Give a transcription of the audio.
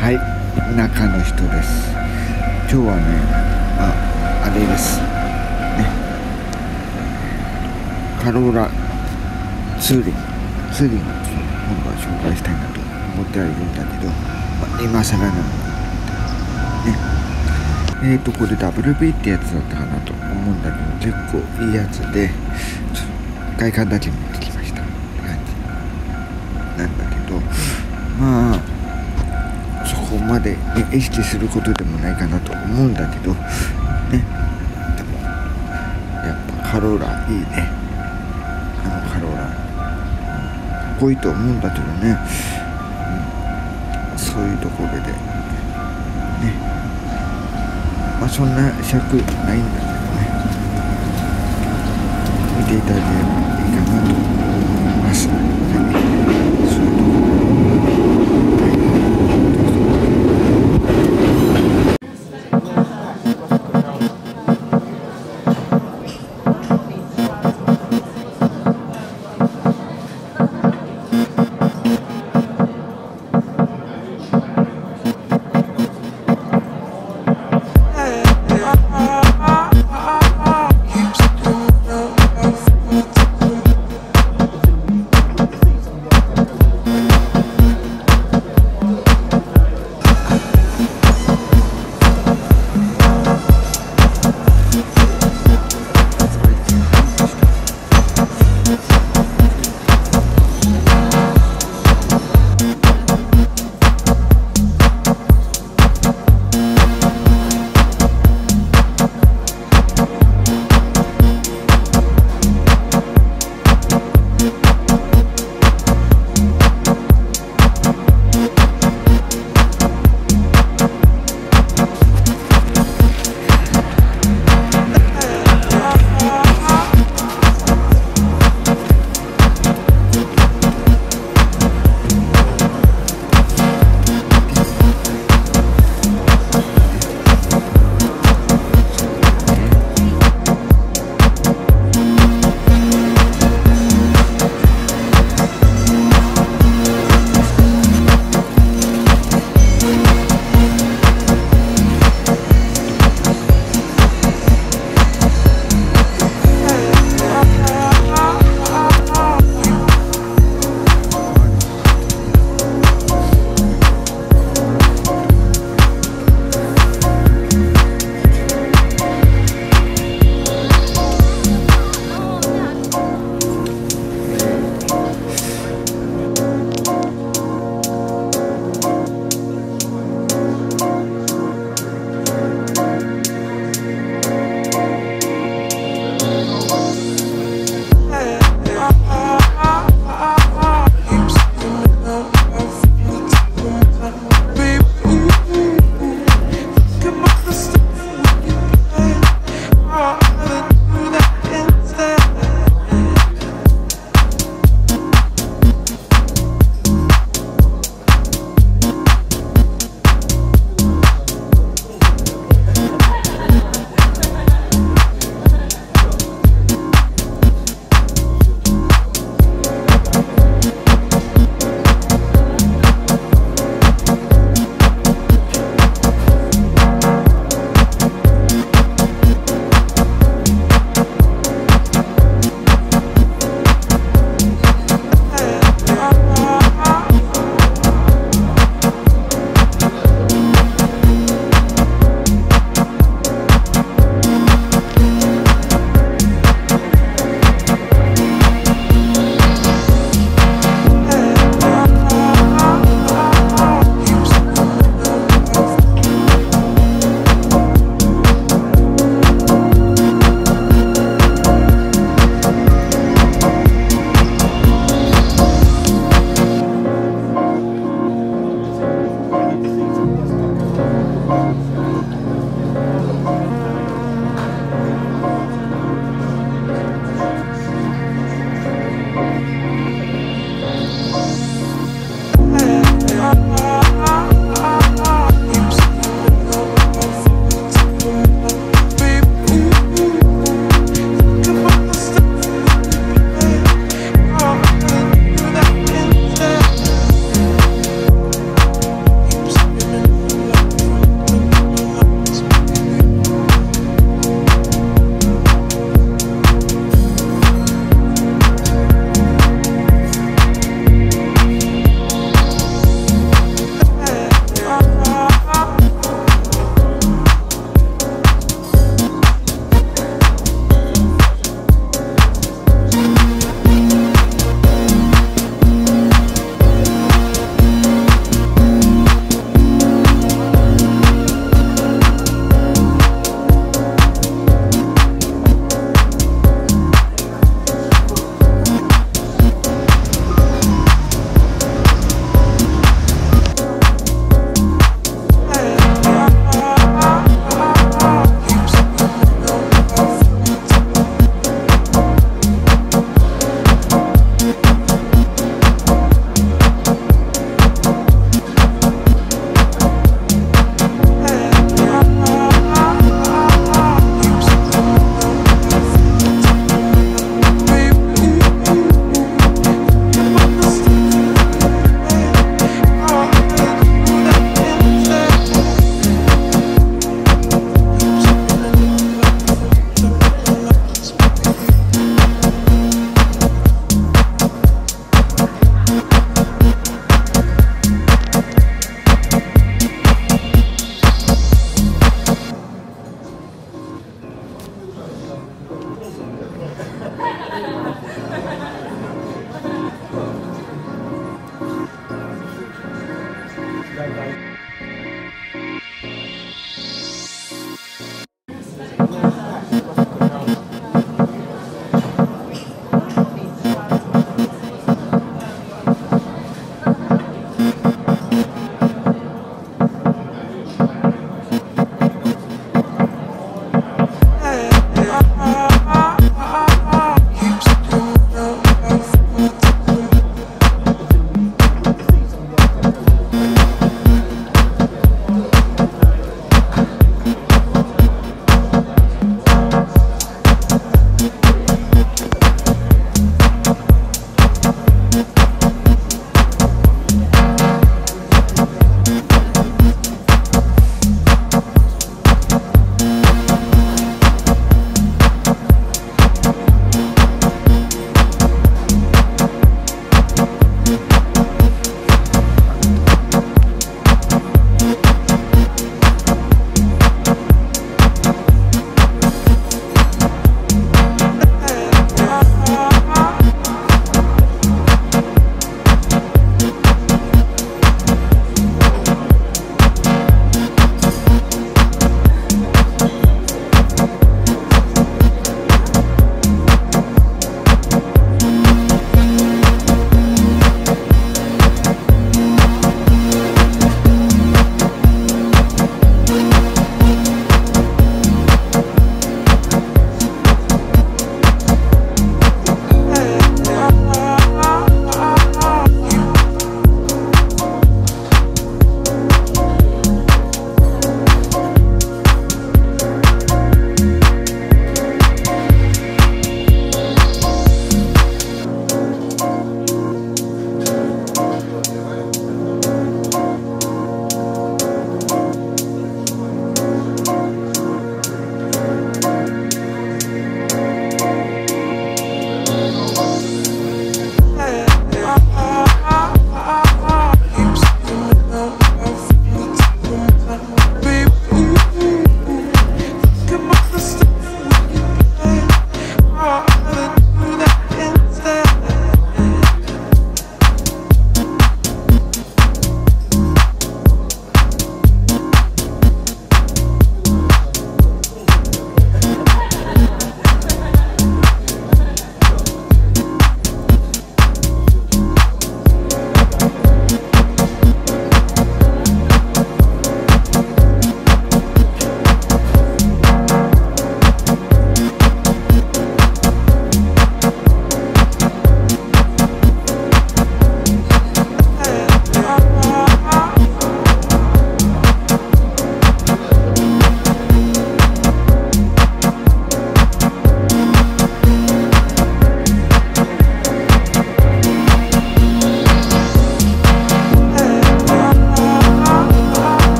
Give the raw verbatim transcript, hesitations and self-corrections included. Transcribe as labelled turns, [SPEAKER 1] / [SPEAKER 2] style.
[SPEAKER 1] はい、中の人です。今日はね、あ、あれですね、カローラツーリングツーリングっていうものを紹介したいなと思ってはいるんだけど、まあ、今更なのね、えーとこれ ダブリュービー ってやつだったかなと思うんだけど、結構いいやつで、ちょっと外観だけ見てきましたって感じなんだけど、まあそこまで、ね、意識することでもないかなと思うんだけどね。でもやっぱカローラいいね。あのカローラかっこいいと思うんだけどね、うん、そういうところでね、まあそんな尺ないんだけどね、見ていただければいいかなと思います。